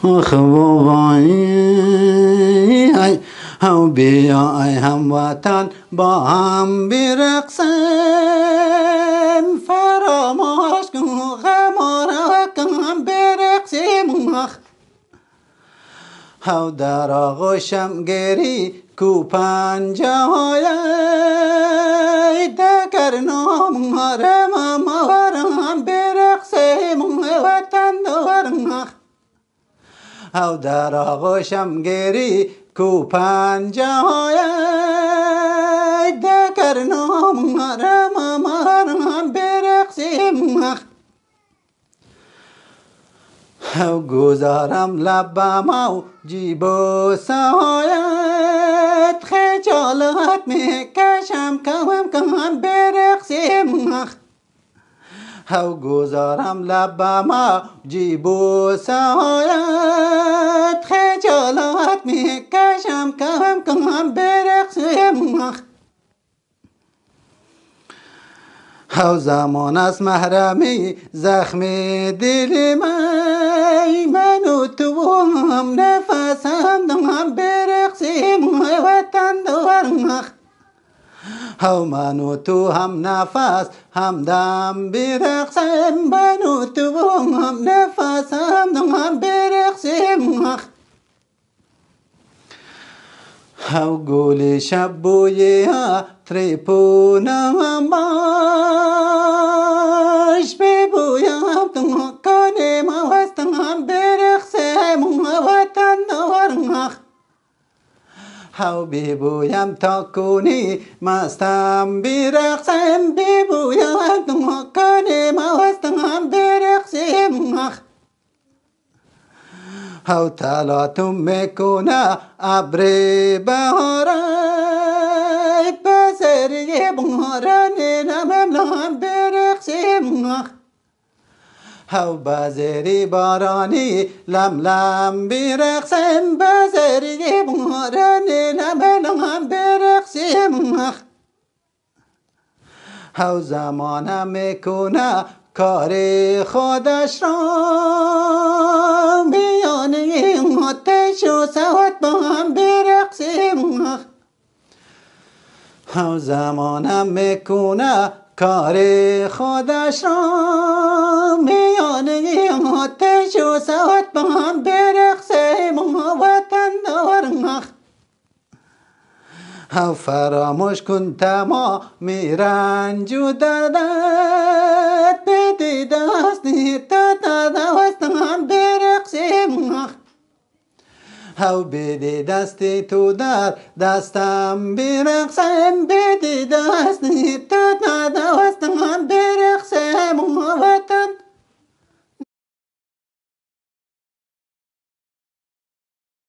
خوبایی هم بیا ای هموطن با هم برقصیم فراموش کن غم را کن برقصیم هاو در آغوشم گری کو پنجه های دگر نام رم مارم برقصیم وطن دارم هاو در آغوشم گری کو پنجه های دگر نام رم مارم برقصیم هاو گذارم لبم و جیب و سایت خجالت میکشم کم برقصیم هاو گذارم لبم و جیب و سایت خجالت میکشم کم برقصیم هاو زمان از محرمی زخم دل من و تو هم نفسم دم برقصیم وطن دارم هاو من و تو هم نفس هم دم برقصیم من و تو هم نفس هم دم برقصیم هاو گل شب بوی عطر پونم باش ببویم تو کنیم وستم برقصیم وطن دارم هاو ببویم تا کنی مستم برقصیم ببویم تو کنیم وستم برقصیم هاو تلاطم میکنه ابر بهارت بزری باران لم برقصیم هاو بزری بارانی لم برقصیم بزری بارانی لم برقصیم هاو زمانه میکنه کار خودش را میانه آتش و سواد با هم برقصیم هاو زمانه میکنه کار خودش را میانه آتش و سواد با هم برقصیم وطن دارم هاو فراموش کن تمامی رنج و دردت بدی دستی تا دوستم برقصیم هاو بدی دستی تو در دستم برقصیم بدی دستی تا